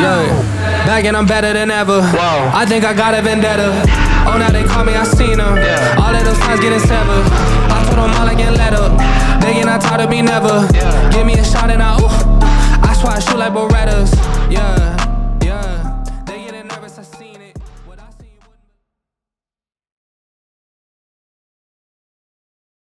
Look, back and I'm better than ever. Whoa. I think I got a vendetta. Oh, now they call me, I seen them. Yeah. All of those times getting severed. I told them all I get let up. They get not taught to be never. Yeah. Give me a shot and I swear I shoot like Berettas.